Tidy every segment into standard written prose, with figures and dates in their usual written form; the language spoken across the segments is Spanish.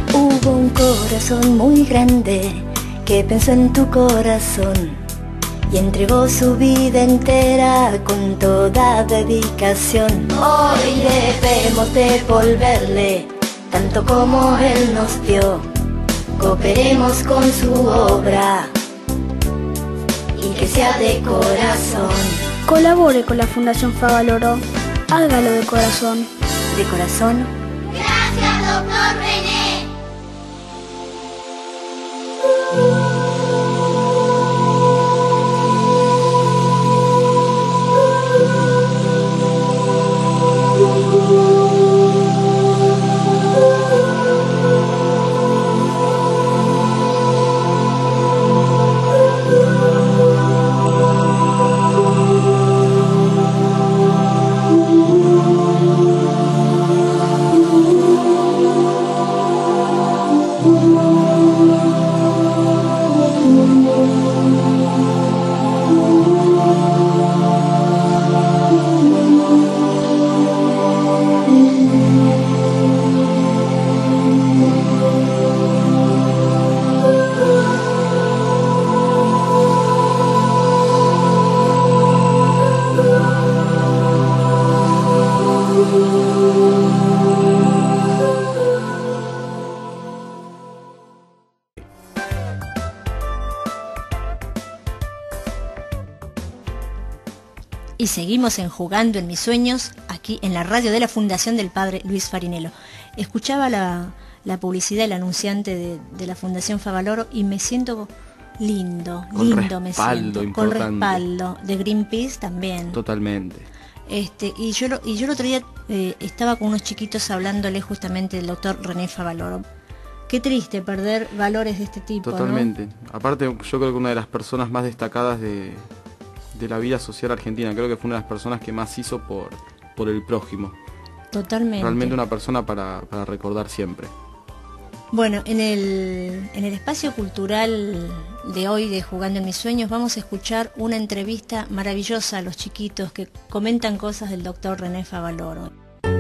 Hubo un corazón muy grande que pensó en tu corazón y entregó su vida entera con toda dedicación. Hoy debemos devolverle tanto como Él nos dio. Cooperemos con su obra y que sea de corazón. Colabore con la Fundación Favaloro. Hágalo de corazón. De corazón. Gracias, doctor René. Y seguimos en Jugando en mis sueños, aquí en la radio de la Fundación del Padre Luis Farinello. Escuchaba la publicidad, el anunciante de la Fundación Favaloro y me siento lindo, me siento. Importante. Con respaldo, de Greenpeace también. Totalmente. Y yo el otro día estaba con unos chiquitos hablándole justamente del doctor René Favaloro. Qué triste perder valores de este tipo, Totalmente. ¿no? Aparte, yo creo que una de las personas más destacadas de la vida social argentina, creo que fue una de las personas que más hizo por el prójimo. Totalmente. Realmente una persona para recordar siempre. Bueno, en el espacio cultural de hoy de Jugando en mis sueños vamos a escuchar una entrevista maravillosa a los chiquitos que comentan cosas del doctor René Favaloro.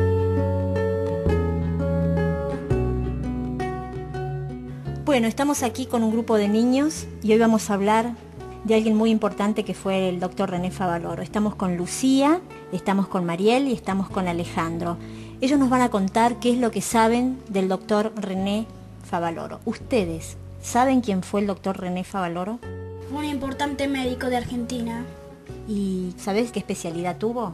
Bueno, estamos aquí con un grupo de niños y hoy vamos a hablar de alguien muy importante que fue el doctor René Favaloro. Estamos con Lucía, estamos con Mariel y estamos con Alejandro. Ellos nos van a contar qué es lo que saben del doctor René Favaloro. ¿Ustedes saben quién fue el doctor René Favaloro? Un importante médico de Argentina. ¿Y sabés qué especialidad tuvo?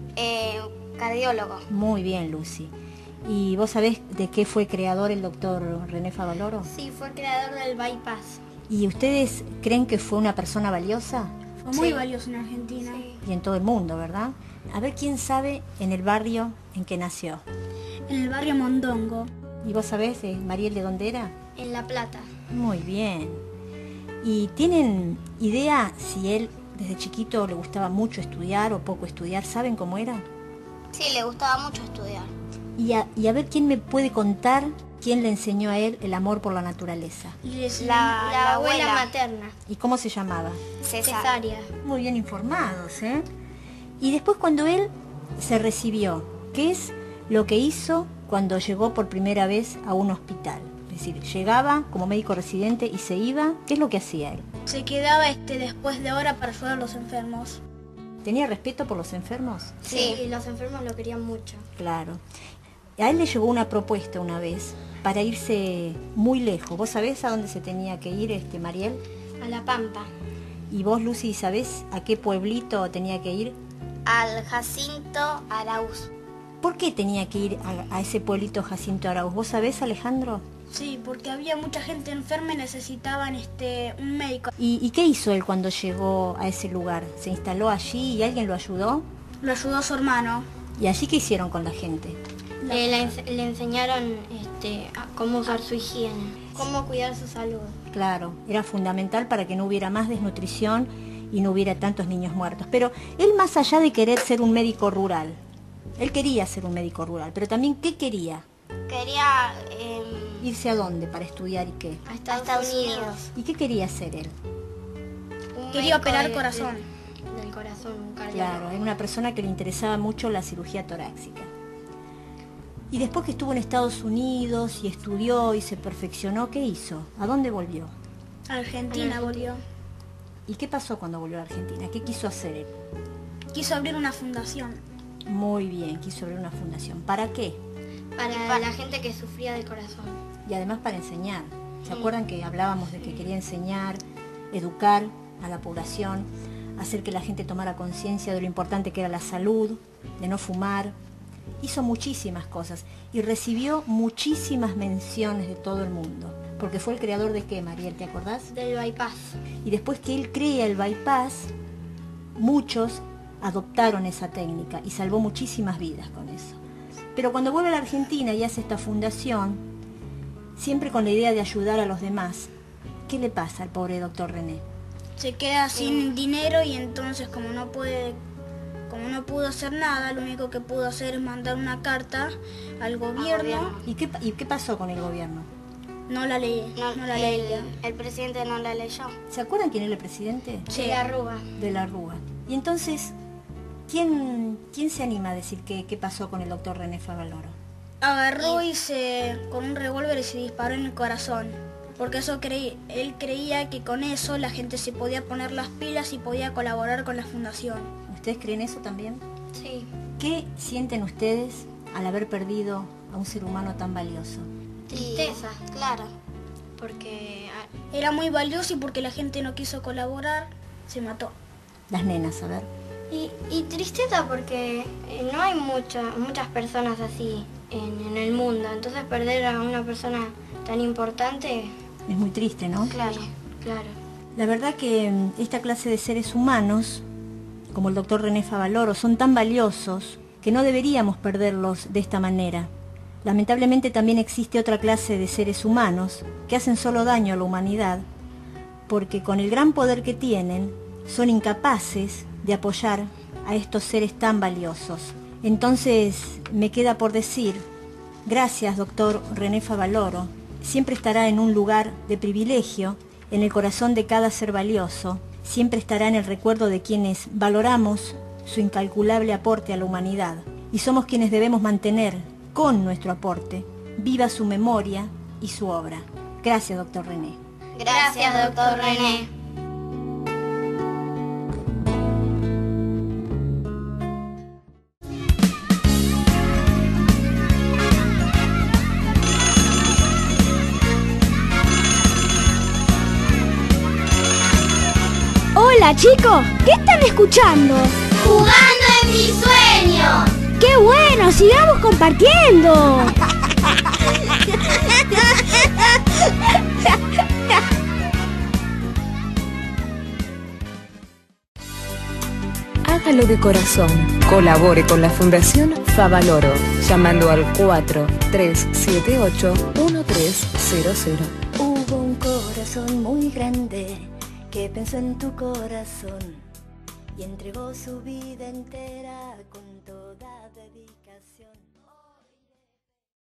Cardiólogo. Muy bien, Lucy. ¿Y vos sabés de qué fue creador el doctor René Favaloro? Sí, fue creador del bypass. ¿Y ustedes creen que fue una persona valiosa? Fue muy valioso en Argentina. Sí. Y en todo el mundo, ¿verdad? A ver quién sabe en el barrio en que nació. En el barrio Mondongo. ¿Y vos sabés, Mariel, de dónde era? En La Plata. Muy bien. ¿Y tienen idea si él desde chiquito le gustaba mucho estudiar o poco estudiar? ¿Saben cómo era? Sí, le gustaba mucho estudiar. Y a ver quién me puede contar quién le enseñó a él el amor por la naturaleza. La abuela materna. ¿Y cómo se llamaba? Cesárea. Muy bien informados, ¿eh? Y después cuando él se recibió, ¿qué es lo que hizo cuando llegó por primera vez a un hospital? Es decir, llegaba como médico residente y se iba. ¿Qué es lo que hacía él? Se quedaba después de hora para ayudar a los enfermos. ¿Tenía respeto por los enfermos? Sí, y los enfermos lo querían mucho. Claro. A él le llegó una propuesta una vez para irse muy lejos. ¿Vos sabés a dónde se tenía que ir, Mariel? A La Pampa. ¿Y vos, Lucy, sabés a qué pueblito tenía que ir? Al Jacinto Arauz. ¿Por qué tenía que ir a ese pueblito Jacinto Arauz? ¿Vos sabés, Alejandro? Sí, porque había mucha gente enferma y necesitaban un médico. ¿Y qué hizo él cuando llegó a ese lugar? ¿Se instaló allí y alguien lo ayudó? Lo ayudó su hermano. ¿Y allí qué hicieron con la gente? Le enseñaron a cómo usar su higiene, cómo cuidar su salud. Claro, era fundamental para que no hubiera más desnutrición y no hubiera tantos niños muertos. Pero él, más allá de querer ser un médico rural, él quería ser un médico rural, pero también ¿qué quería? Quería ¿Irse a dónde para estudiar y qué? a Estados Unidos. ¿Y qué quería hacer él? Un Quería médico operar corazón. Del corazón, un cardiólogo. Claro, era una persona que le interesaba mucho la cirugía torácica. Y después que estuvo en Estados Unidos y estudió y se perfeccionó, ¿qué hizo? ¿A dónde volvió? Argentina volvió. ¿Y qué pasó cuando volvió a Argentina? ¿Qué quiso hacer él? Quiso abrir una fundación. Muy bien, quiso abrir una fundación. ¿Para qué? Para la gente que sufría del corazón. Y además para enseñar. ¿Se acuerdan que hablábamos de que quería enseñar, educar a la población, hacer que la gente tomara conciencia de lo importante que era la salud, de no fumar? Hizo muchísimas cosas y recibió muchísimas menciones de todo el mundo. Porque fue el creador de ¿qué, Mariel? ¿Te acordás? Del bypass. Y después que él crea el bypass, muchos adoptaron esa técnica y salvó muchísimas vidas con eso. Pero cuando vuelve a la Argentina y hace esta fundación, siempre con la idea de ayudar a los demás, ¿qué le pasa al pobre doctor René? Se queda sin dinero y entonces como no pudo hacer nada, lo único que pudo hacer es mandar una carta al gobierno. ¿Y qué pasó con el gobierno? No la leí, no la leí. El presidente no la leyó. ¿Se acuerdan quién era el presidente? Sí. De la Rúa. De la Rúa. Y entonces, ¿quién se anima a decir qué pasó con el doctor René Favaloro? Agarró y con un revólver y se disparó en el corazón. Porque él creía que con eso la gente se podía poner las pilas y podía colaborar con la fundación. ¿Ustedes creen eso también? Sí. ¿Qué sienten ustedes al haber perdido a un ser humano tan valioso? Tristeza, claro. Porque Era muy valioso y porque la gente no quiso colaborar, se mató. Las nenas, a ver. y tristeza porque no hay muchas personas así en el mundo. Entonces perder a una persona tan importante... Es muy triste, ¿no? Claro, claro. La verdad que esta clase de seres humanos, como el doctor René Favaloro, son tan valiosos que no deberíamos perderlos de esta manera. Lamentablemente también existe otra clase de seres humanos que hacen solo daño a la humanidad, porque con el gran poder que tienen, son incapaces de apoyar a estos seres tan valiosos. Entonces me queda por decir, gracias doctor René Favaloro, siempre estará en un lugar de privilegio, en el corazón de cada ser valioso, siempre estará en el recuerdo de quienes valoramos su incalculable aporte a la humanidad, y somos quienes debemos mantener, con nuestro aporte, viva su memoria y su obra. Gracias, doctor René. Gracias, doctor René. Hola chicos, ¿qué están escuchando? ¡Jugando en mi sueño! ¡Qué bueno! ¡Sigamos compartiendo! Hágalo de corazón. Colabore con la Fundación Favaloro llamando al 4378-1300. Hubo un corazón muy grande que pensó en tu corazón y entregó su vida entera con